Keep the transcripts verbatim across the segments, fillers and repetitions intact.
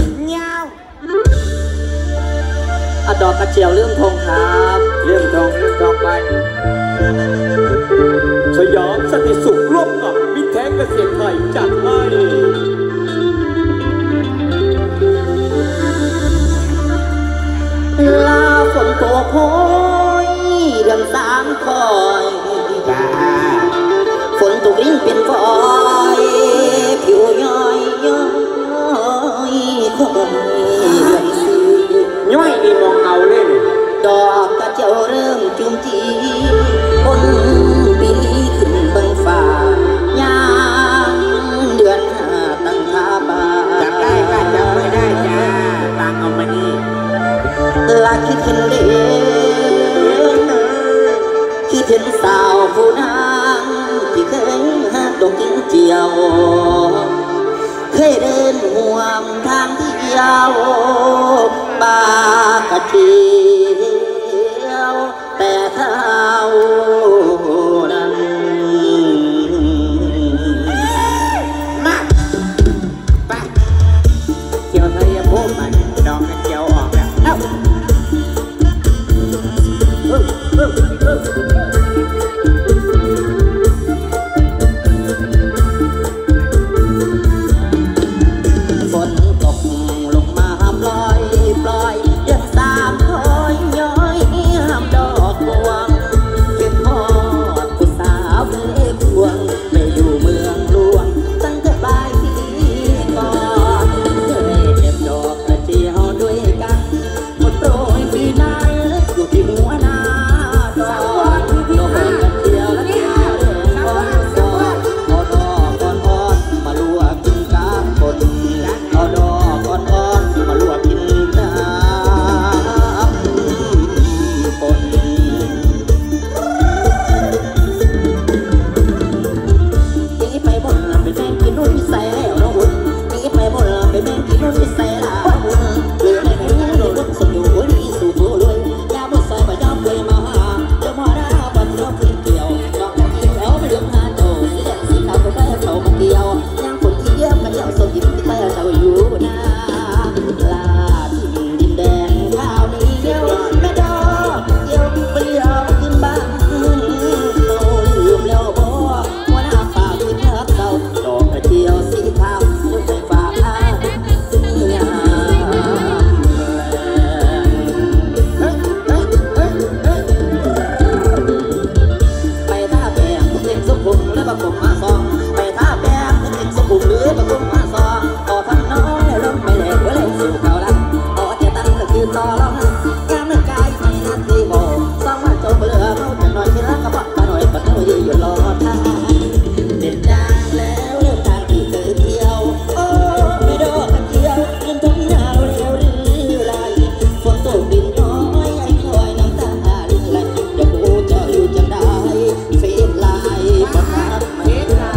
เงาอะดอกกระเจียวเรื่องทองครับเรื่องทองเรื่องทองไปสยามสติสุขร่วมกับมิตรแท้เกษตรไทยจัดให้ลาฝนตกโหยเดือนสามคอยจ้าฝนตกลิ้นเป็นฝอยผิวย้อยย้อยคงเดือนสี่ย้อยนี่มองเอาเลยดอกกระเจียวเริ่มจุ่มจีคนปีนี้ขึ้นเบิ่งฟ้ายามเดือนห้าตั้งท่าบาจับได้ก็จับไม่ได้จ้าตางเอามานี่ลาคิดเห็นเด็กคิดเห็นสาวผู้นางที่เคยหาดอกกินเจียวเคยเดินห่วงทางที่เดียวบากระเทียวแต่เท้านั้นมาไปเจียวไทยพูดมาดอกเจียวออกแล้วเอ้าฝนตกลงมาปล่อยปล่อยเดือนสามคอยย้อยห้ามดอกบวงเก็บหอดผู้สาวเล็กพวงไปอยู่เมืองหลวงตั้งแต่ปลายปีก่อนเคยเก็บดอกกระเจียวด้วยกันหมดโปรยปีนั้นอยู่ที่หัวหน้าดอกดอกกระเจียวและเจียวเรื่องก่อนก่อนเอาดอกก่อนอ่อนมาลวกกินกลางคนเอาดอกก่อนอ่อนมาลวกกินกลางคนนี่ไปบนไปแม่งกินนู่นที่ใส่แล้วน้องหุ่นนี่ไปบนไปแม่งกินนู่นที่ใส่แล้วหุ่นเหลือในหูเหลือรถสมอยู่ดีสู่ผู้รวยยาบดใส่ไปยอมเคยมาหาเจ้ามาได้บันเทิงเกี่ยวดอกกินแล้วไม่เหลือหาโตสีแดงสีขาวก็ได้เขามาเกี่ยวยังคนที่เยี่ยมกันเจ้าสมยิ้มที่ใต้เราอยู่นะลาที่ดินแดงข้าวนี้เดียวแม่ดอกเกี่ยวเปรี้ยวขึ้นบ้างโตลืมแล้วบ่ว่าหน้าป่าขึ้นเนื้อเก่าดอกกระเจียวสีขาวลูกไฟฟ้าผ้ายามไปท่าแบกเต็มสมบูรณ์และประกบมาซองไปท่าแบกเต็มสมบูรณ์หรือประกบมาซองต่อทั้งน้องและลมไปแหลกไว้เลยสู่เขาละต่อจะตั้งก็คือต่อแล้วงามนั่งกายไม่นาทีโมสองมาจมเบลือเขาจะนอนที่รักกระบอกมาหน่อยปัดหน่อยอยู่รอท่าเด็ดดังแล้วเรื่องทางที่เคยเที่ยวโอ้ไม่ดอกกันเที่ยวเรื่องทุ่งนาเร็วหรือไรฝนตกดินน้อยไอ้คอยน้ำตาไหลอย่าพูดจะอยู่จังได้เฟซไลน์บังคับไม่ได้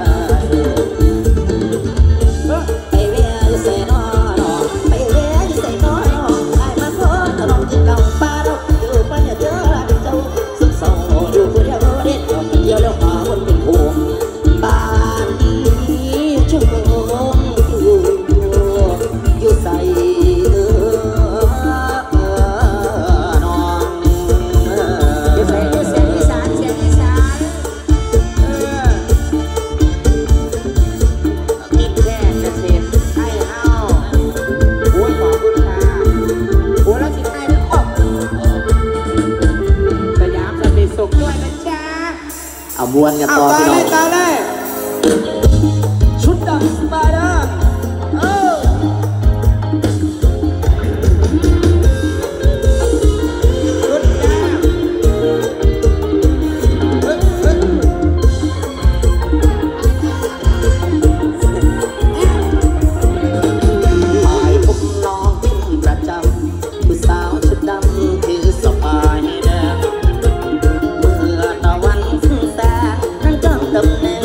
ไปเวียอยู่ใส่นอนไปเวียอยู่ใส่นอนไอ้มาพ้นตลอดที่เก่าป้าเราอยู่ไปอย่าเจอละเจ้าสุดสองอยู่คนเดียวเด็ดดอกเดียวแล้วหาคนเป็นห่วงบ้านนี้ชั่วโมงอยู่อยู่ใส่เออนอนอยู่ใส่อยู่ใส่อีสานเสียงอีสานมิตรแท้เกษตรไทยเฮาโอ้ยขอบคุณค่ะโอ้ยแล้วสิไทยทั้งหมดสยามสติสุขด้วยนะจ๊ะเอาม้วนกันต่อพี่น้องต่อเลยชุดดำสบายนะเออชุดดำเฮ้ยเฮ้ยหายพบน้องเป็นประจำผู้สาวชุดดำถือสบายแดงเมื่อตะวันแสงนั่งจ้องตำแหน่ง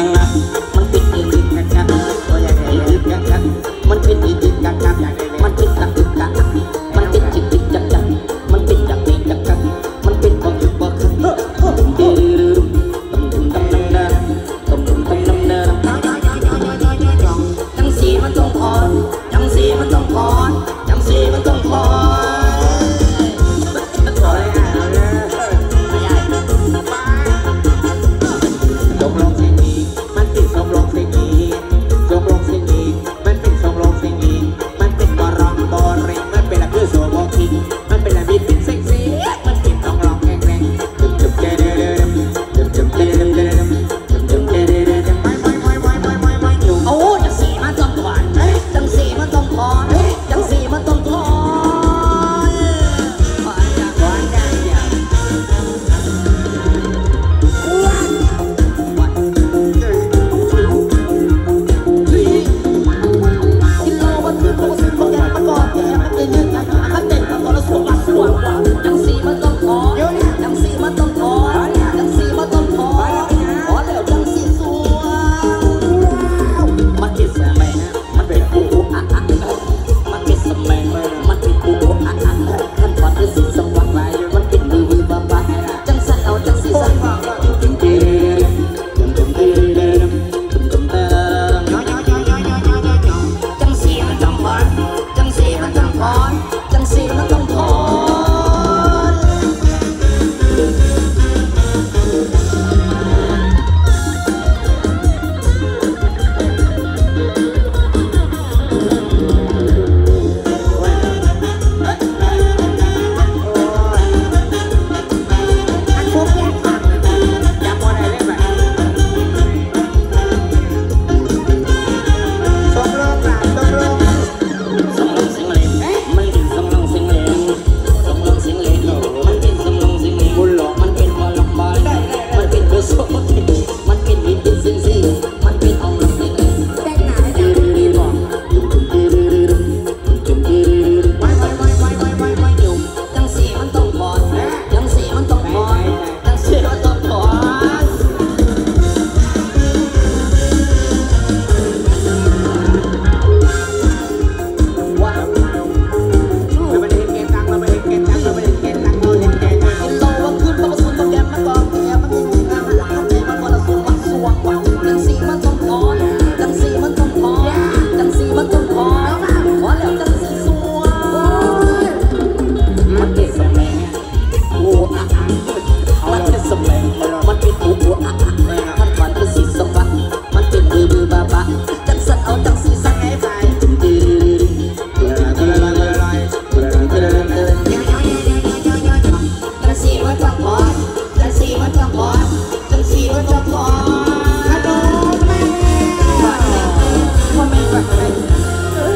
มันเป็นอีกกักกักตัวอย่างไรอีกกักกักมันเป็นอีกกักกักมันเป็นกักกักกักมันเป็นจิตจิตกักกักมันเป็นอย่างนี้กักกักมันเป็นบอกอยู่บอกคือตุ้มตุ้มตุ้มตุ้มตุ้มน้ำเดินตุ้มตุ้มตุ้มน้ำเดินจังสีมันต้องพรจังสีมันต้องพรจังสีมันต้องพร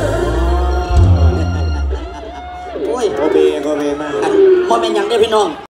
โมเมนต์อย่างนี้พี่น้อง